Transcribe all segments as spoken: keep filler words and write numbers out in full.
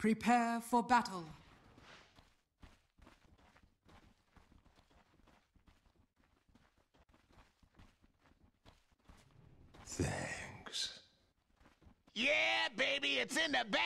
Prepare for battle. Thanks. Yeah, baby, it's in the bag!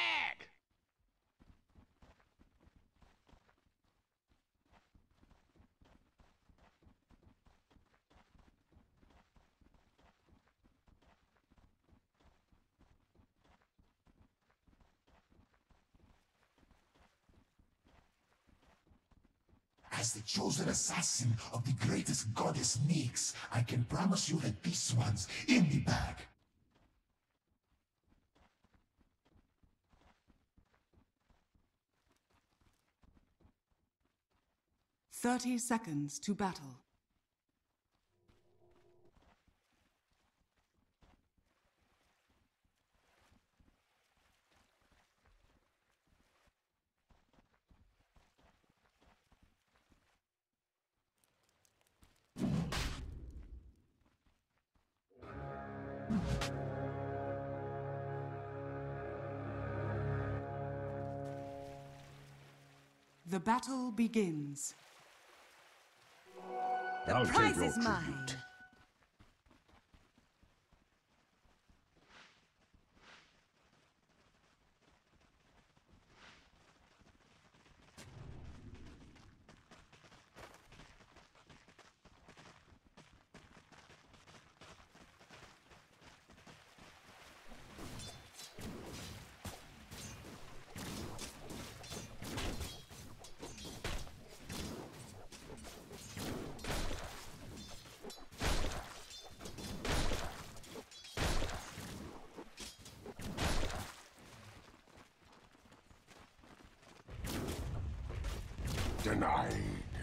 As the chosen assassin of the greatest goddess Nyx, I can promise you that this one's in the bag. Thirty seconds to battle. The battle begins. The I'll prize take your is mine. tribute. Denied.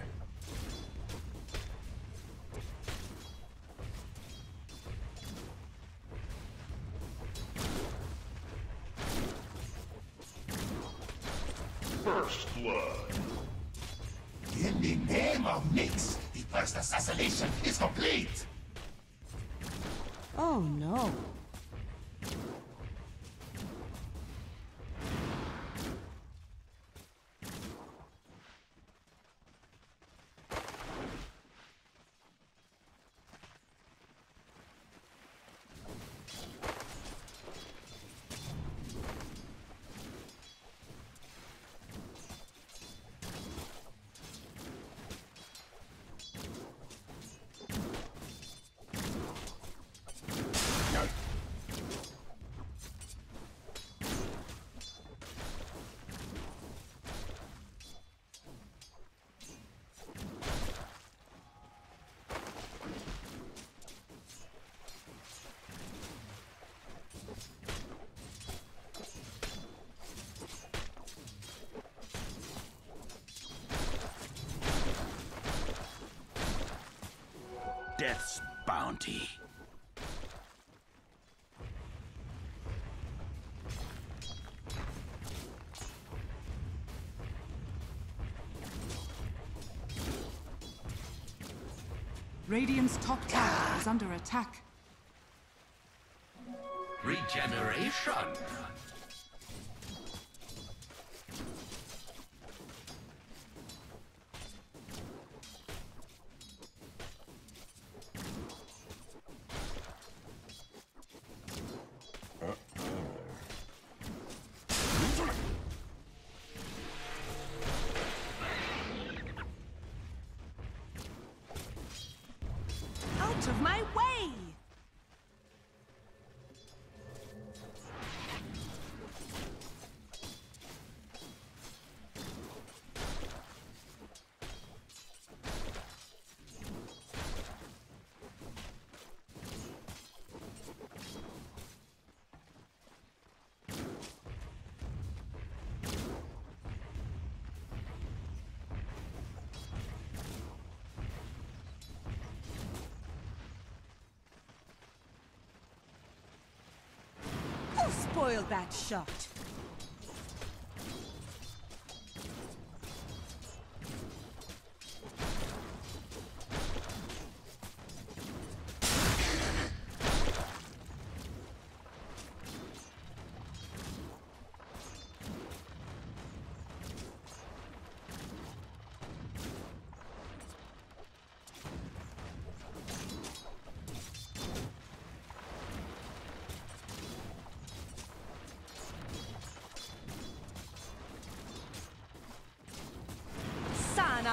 First blood. In the name of Nyx, the first assassination is complete! Oh no. Death's bounty. Radiant's top tower is under attack. Regeneration. Out of my way! Who spoiled that shot?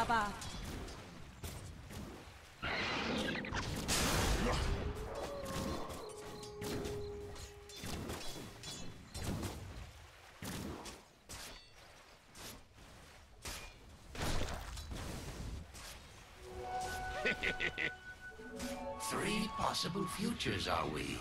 Baba. Three possible futures, are we?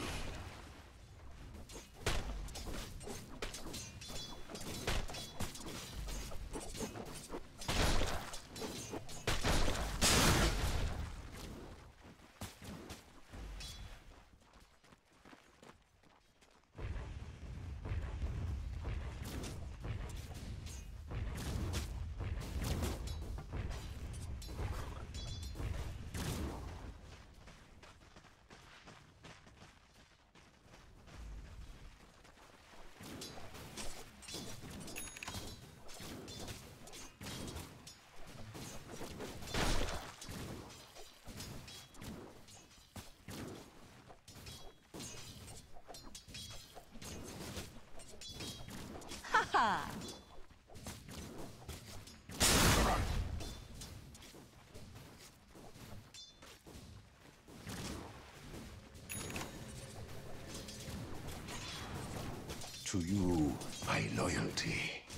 Ha! To you, my loyalty.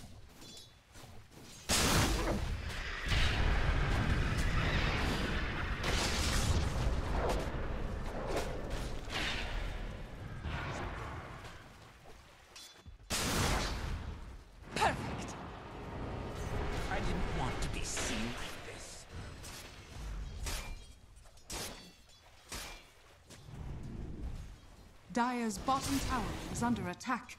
Perfect! I didn't want to be seen like this. Dire's bottom tower is under attack.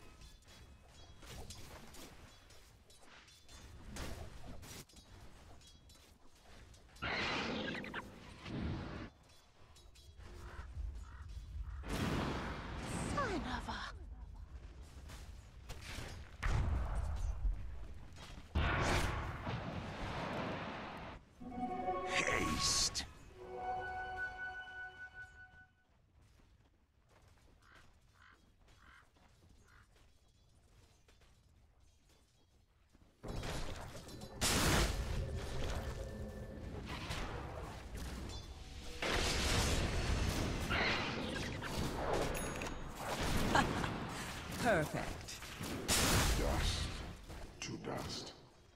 Son of a... Haste. Perfect. Dust to dust.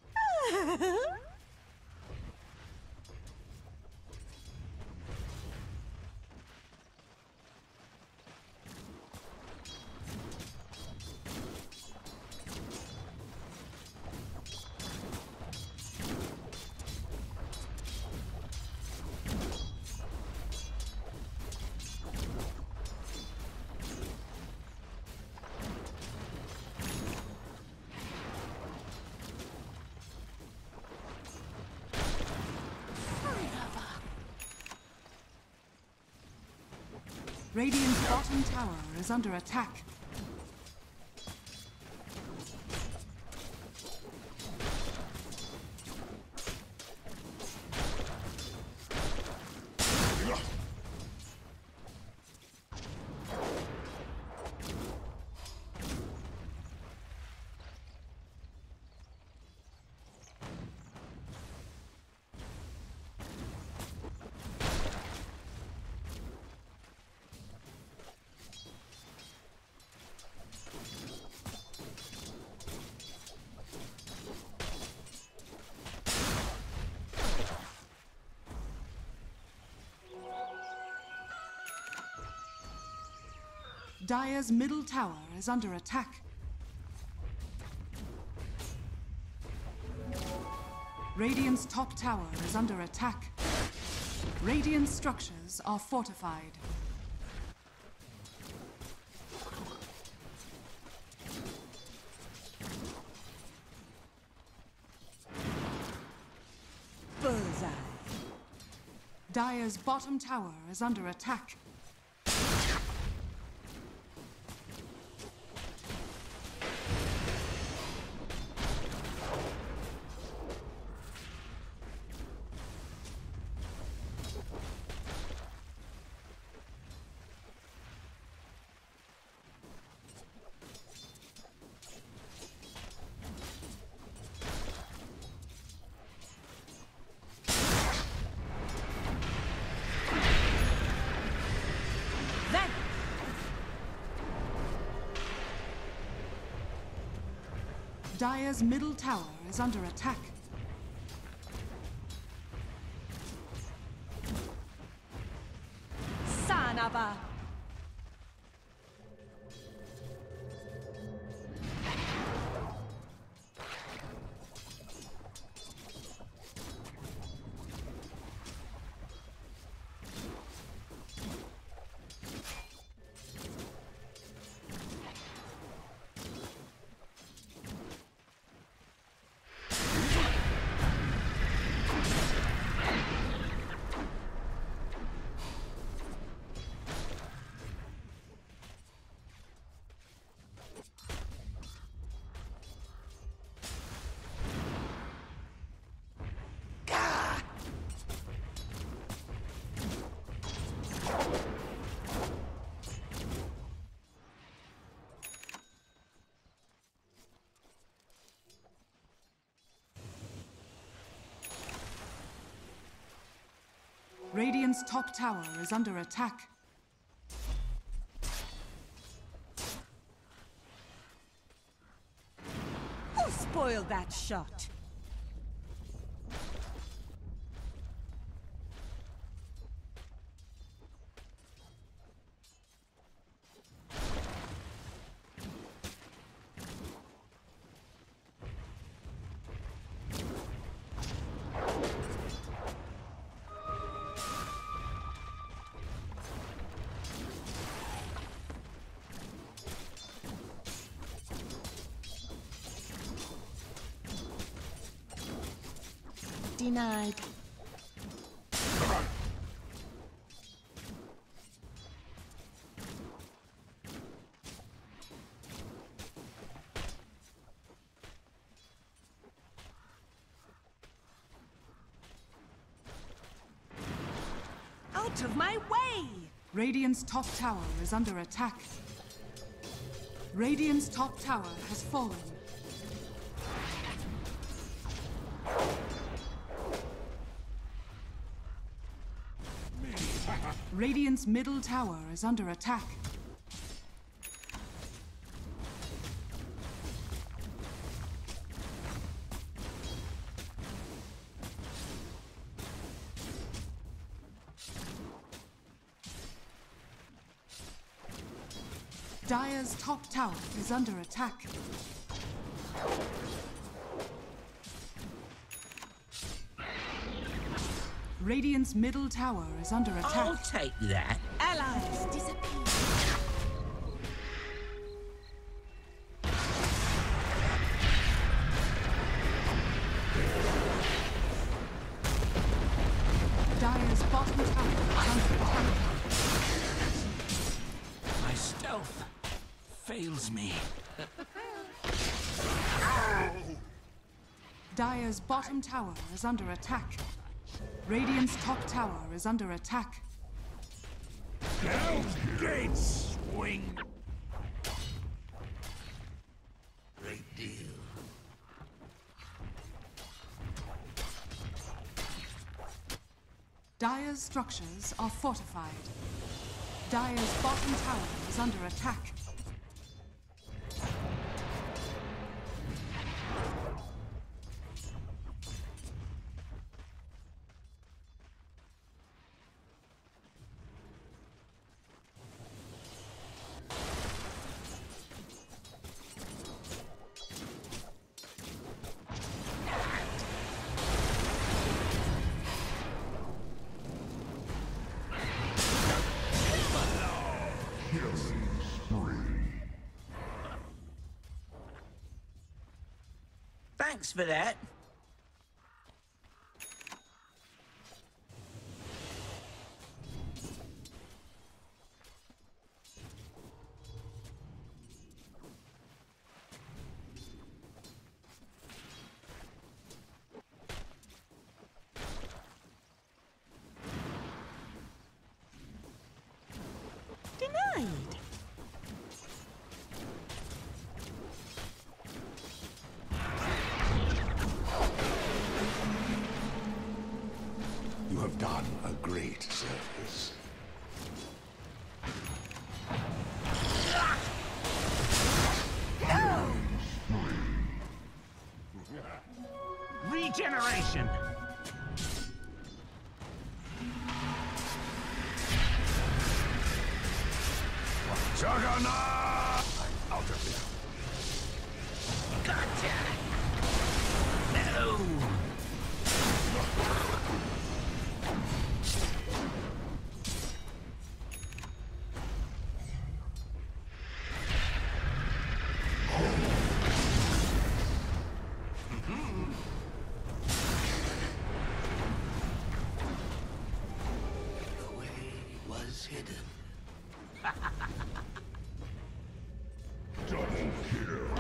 Radiant's bottom tower is under attack. Dire's middle tower is under attack. Radiant's top tower is under attack. Radiant structures are fortified. Bullseye. Dire's bottom tower is under attack. Dire's middle tower is under attack. Son of a... Radiant's top tower is under attack. Who spoiled that shot? Denied. Out of my way! Radiant's top tower is under attack. Radiant's top tower has fallen. Radiant's middle tower is under attack. Dire's top tower is under attack. Radiant's middle tower is under attack. I'll take that. Allies disappear. Dire's bottom tower is under attack. My stealth fails me. Dire's bottom tower is under attack. Radiant's top tower is under attack. Down gates swing. Great deal. Dire's structures are fortified. Dire's bottom tower is under attack. Thanks for that. Denied. You have done a great service. generation! Juggernaut! Out of here. Gotcha! No! The way was hidden. Double kill.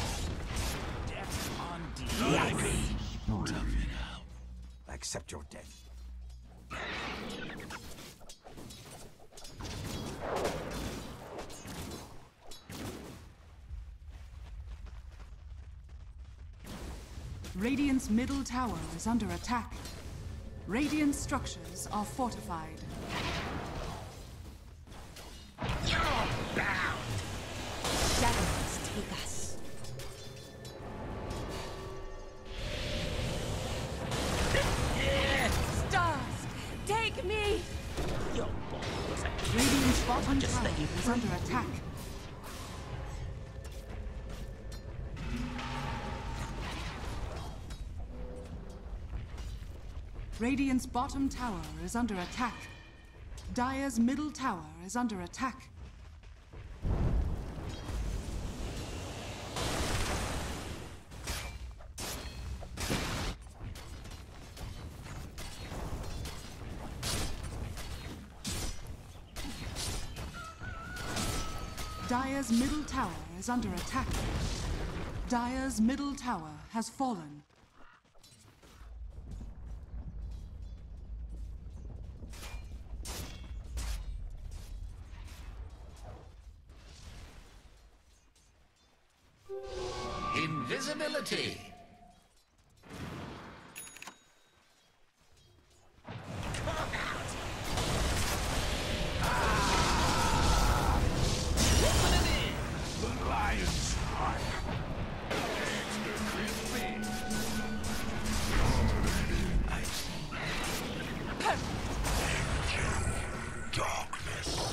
Death on delivery! Tough it out. I accept your death. Radiant's middle tower is under attack. Radiant structures are fortified. You're bound! Shadows take us. Stars, take me! Your balls. Radiant's bottom Just tower let you is under attack. Radiant's bottom tower is under attack. Dire's middle tower is under attack. Dire's middle tower is under attack. Dire's middle tower has fallen. Invisibility. The lion's heart. Darkness.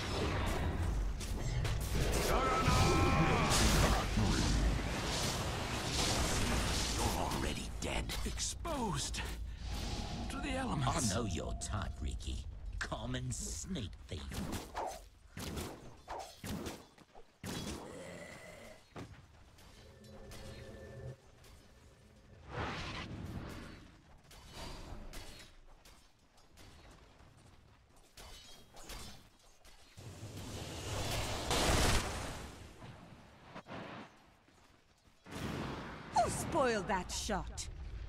You're already dead. Exposed to the elements. I know your type, Ricky. Common sneak thief. Who spoiled that shot?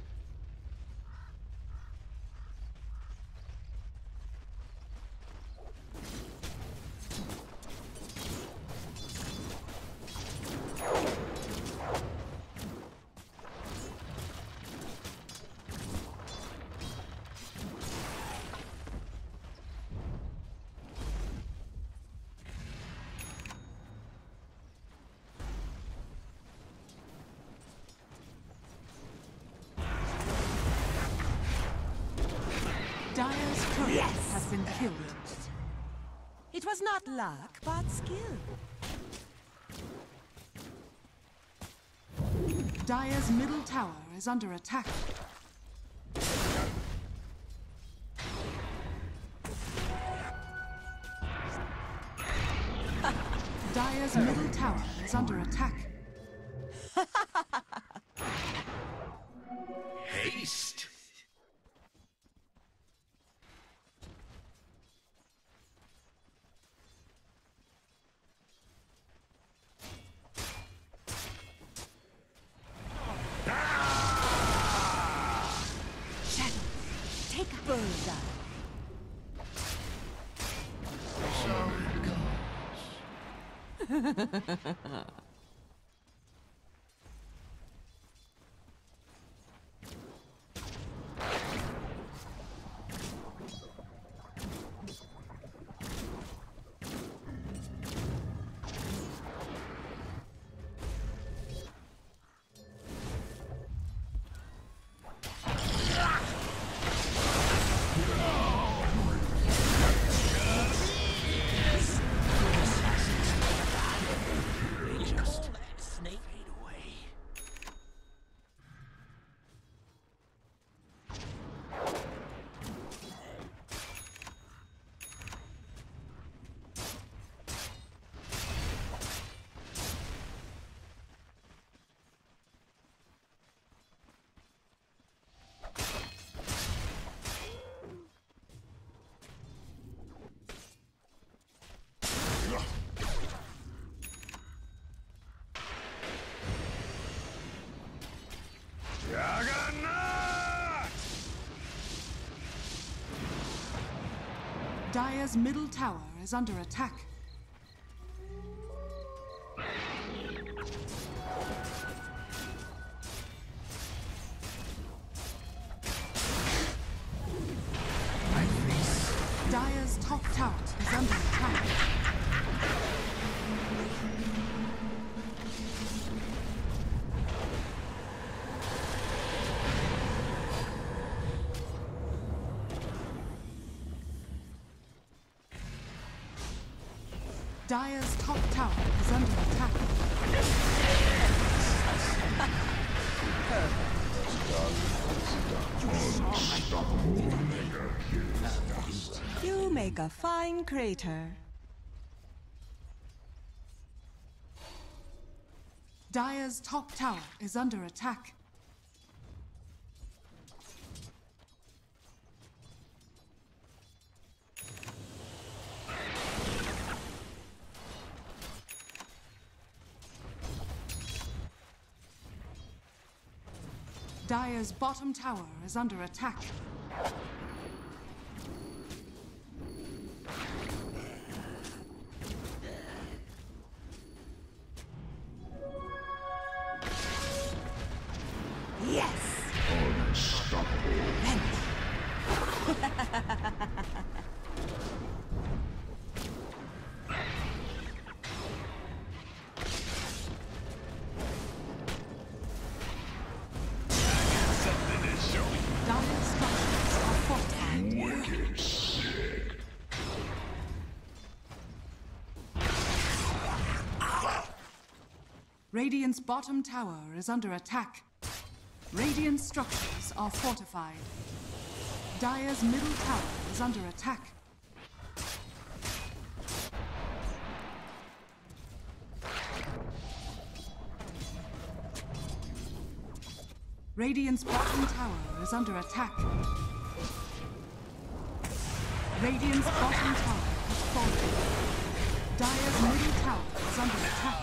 Dire's turret Yes! has been killed. It was not luck, but skill. Dire's middle tower is under attack. Dire's middle tower is under attack. Haste. Shadows, take a bullseye. Dire's middle tower is under attack. Dire's top tower is under attack. Dire's top tower is under attack. You make a fine crater. Dire's top tower is under attack. Dire's bottom tower is under attack. Yes! Unstoppable. Dire's structures are fortified. Wicked sick. Radiant's bottom tower is under attack. Radiant structures are fortified. Dire's middle tower is under attack. Radiant's bottom tower is under attack. Radiant's bottom tower has fallen. Dire's middle tower is under attack.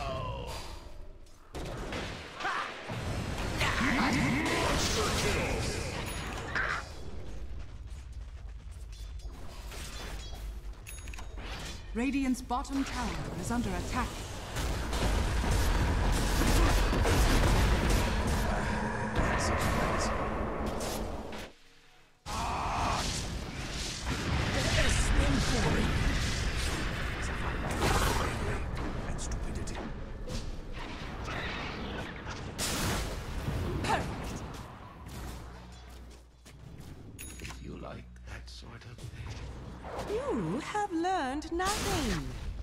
Radiant's bottom tower is under attack. And stupidity. Perfect! If you like that sort of thing. You have learned nothing.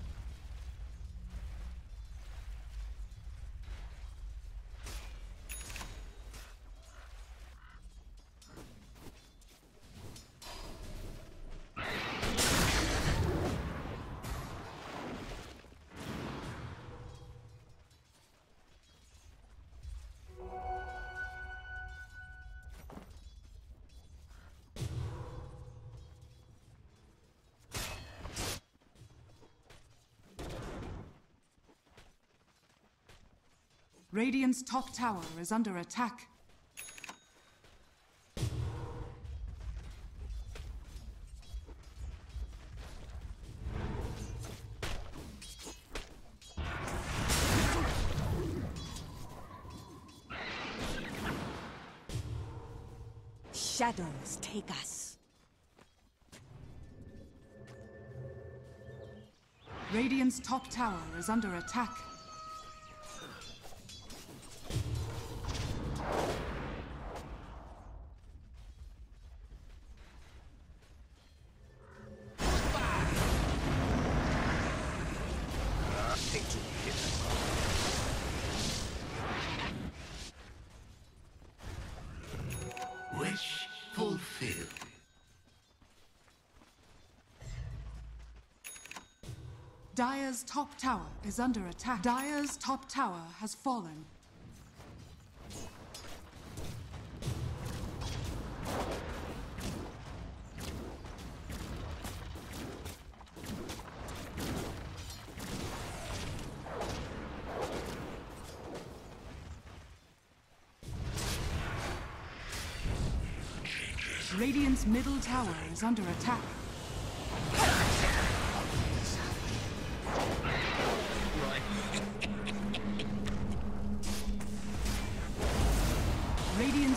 Radiant's top tower is under attack. Shadows take us. Radiant's top tower is under attack. Wish fulfilled. Dire's top tower is under attack. Dire's top tower has fallen. Radiant's middle tower is under attack.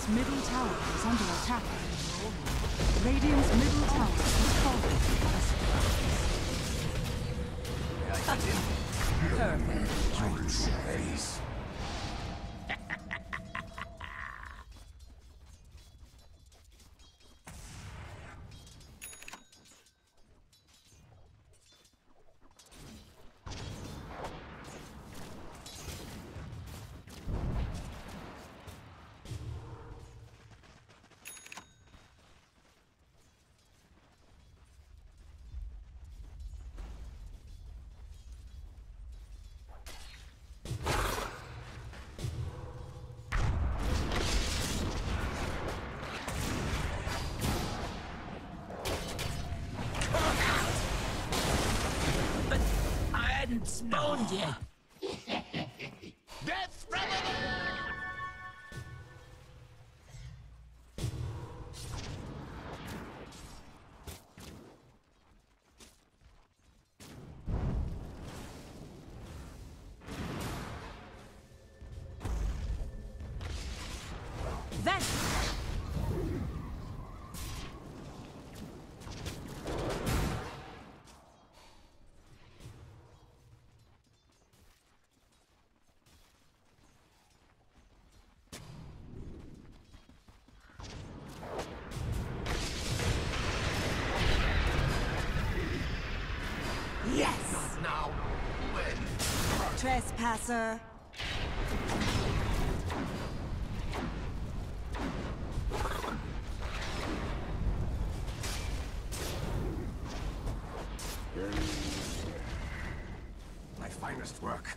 Radiant's middle tower is under attack. Radiant's middle tower is falling. Face. Spawned yet. Death from above! Then yes! Now, when? Trespasser. My finest work.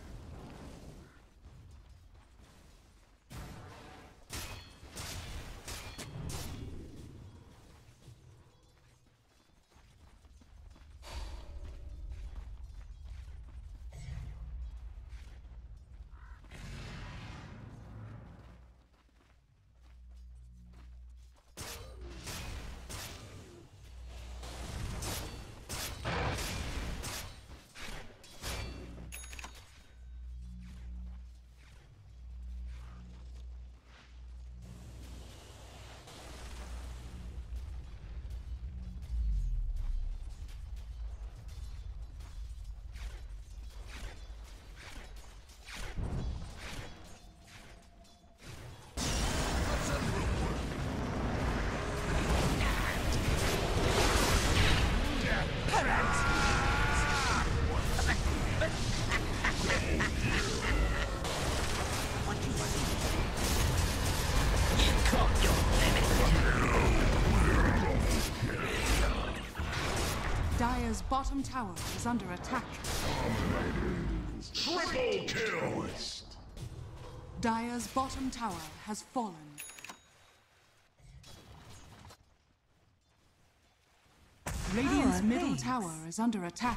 Dire's bottom tower is under attack. Triple kill! Dire's bottom tower has fallen. Radiant's Oh, middle thanks. tower is under attack.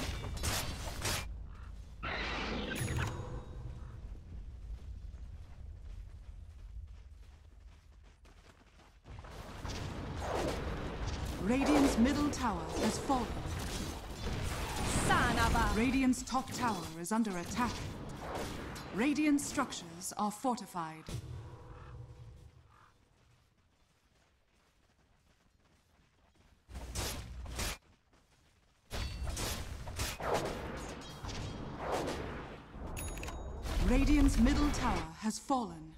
Radiant's middle tower has fallen. Sanaba. Radiant's top tower is under attack. Radiant structures are fortified. Radiant's middle tower has fallen.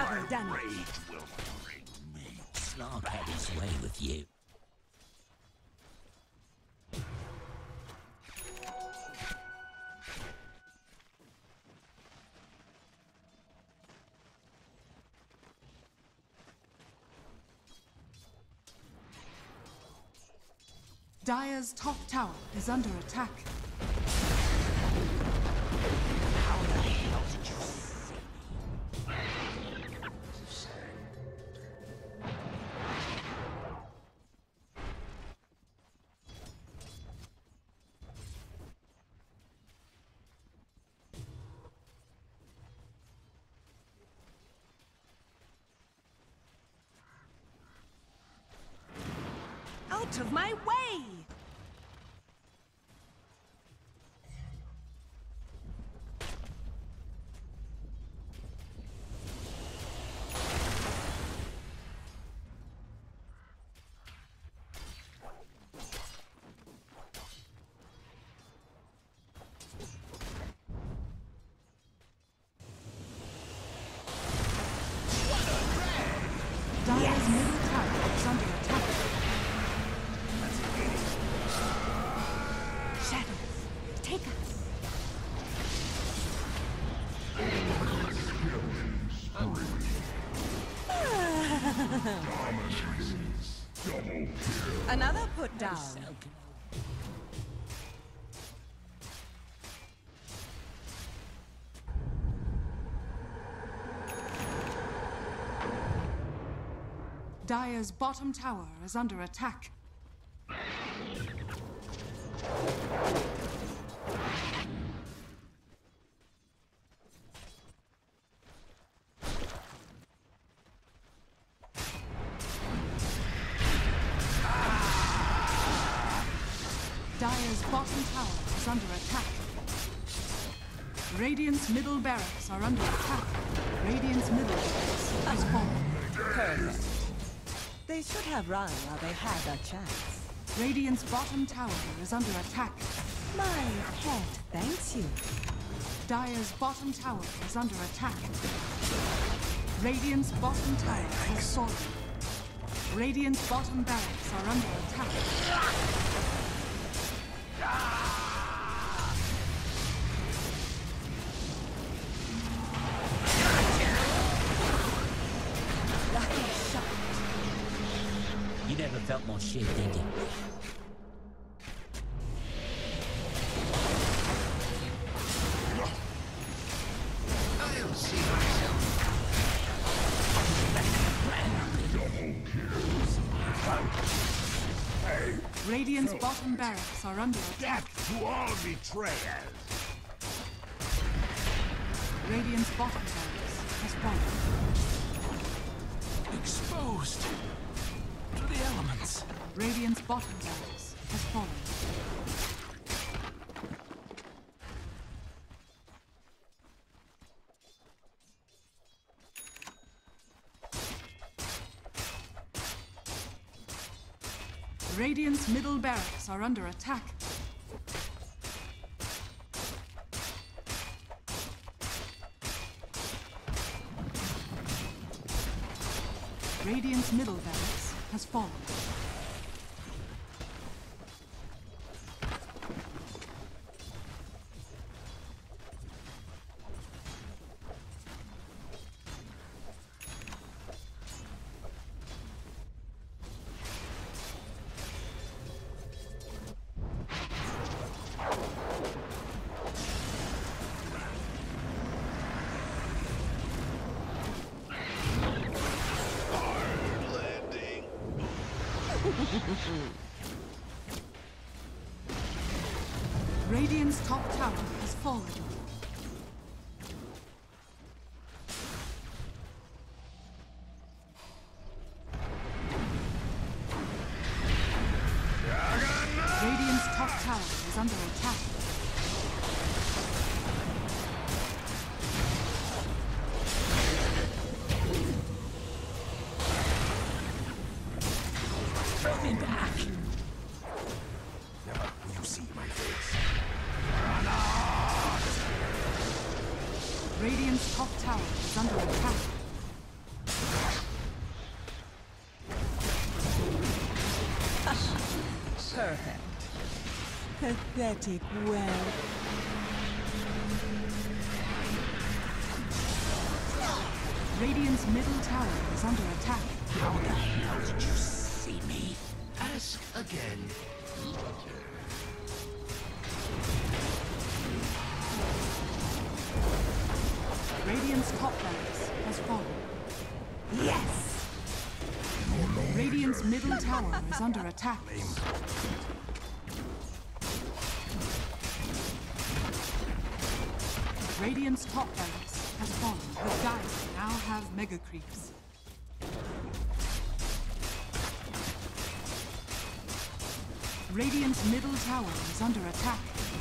Double damage. Rage will bring me. Slark had his way with you. Dire's top tower is under attack. How the hell did you see me? Out of my way! Dire's middle tower is under attack. Shadows, take us. Another put down. Dire's bottom tower is under attack. Dire's bottom tower is under attack. Radiant's middle barracks are under attack. Radiant's middle barracks has fallen. Perfect. They should have run while they had a chance. Radiant's bottom tower is under attack. My pet thanks you. Dire's bottom tower is under attack. Radiant's bottom tower has fallen. Radiant's bottom barracks are under attack. Lucky shot. You never felt more shit, did you? I'll see myself. Radiant's bottom barracks are under attack. Death to all betrayers! Radiant's bottom barracks has fallen. Exposed to the elements. Radiant's bottom barracks has fallen. Radiant's middle barracks are under attack. Radiant's middle barracks has fallen. Radiant's top tower has fallen. Radiant's top tower is under attack. Throw me back. Never will you see my face. Radiant's top tower is under attack. Perfect. Pathetic well. Radiant's middle tower is under attack. How the hell did you see me? Ask again. Radiant's top barracks has fallen. Yes! Radiant's middle tower is under attack. Radiant's top barracks has fallen. The Dire now have mega creeps. Radiant's middle tower is under attack.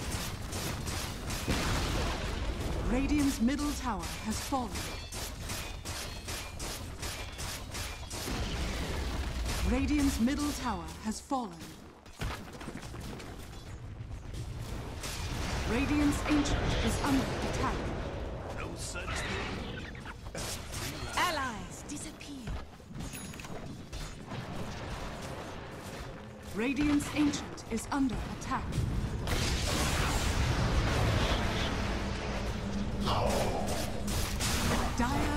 Radiant's middle tower has fallen. Radiant's middle tower has fallen. Radiant's ancient is under attack. No such thing. Allies disappear. Radiant's ancient is under attack. Dire